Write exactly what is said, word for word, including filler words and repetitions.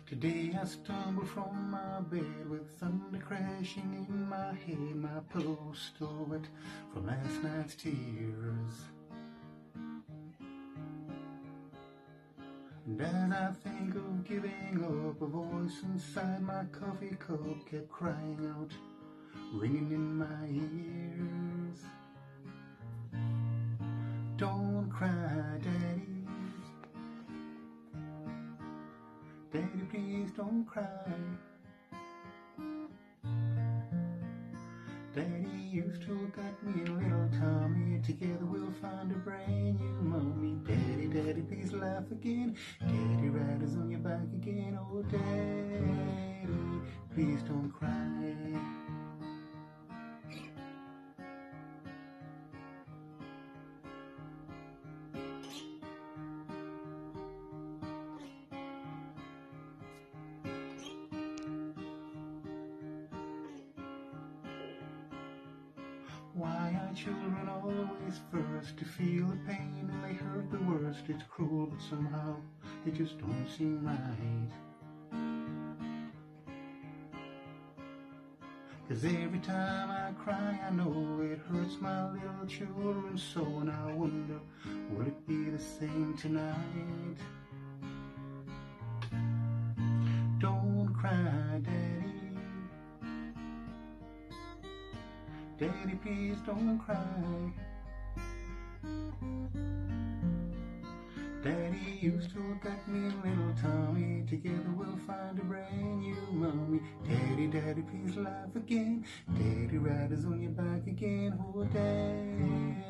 Today I stumbled from my bed with thunder crashing in my head, my pillow still wet from last night's tears. And as I think of giving up, a voice inside my coffee cup kept crying out, ringing in my ears. Don't cry, Daddy. Daddy, please don't cry. Daddy used to got me a little Tommy. Together we'll find a brand new mommy. Daddy, Daddy, please laugh again. Daddy, riders on your back again. Oh, Daddy, please don't cry. Why are children always first to feel the pain and they hurt the worst? It's cruel, but somehow it just don't seem right. 'Cause every time I cry I know it hurts my little children so, and I wonder, will it be the same tonight? Don't cry, Daddy. Daddy, please don't cry. Daddy used to got me a little Tommy. Together we'll find a brand new mommy. Daddy, Daddy, please laugh again. Daddy, riders on your back again. Oh, Daddy.